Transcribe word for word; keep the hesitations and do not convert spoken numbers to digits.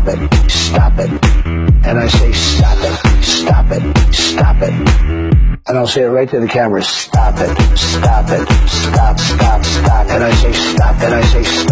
it, stop it. And I say, stop it, stop it, stop it. And I'll say it right to the camera, stop it, stop it, stop, stop, stop. And I say, stop, and I say, stop.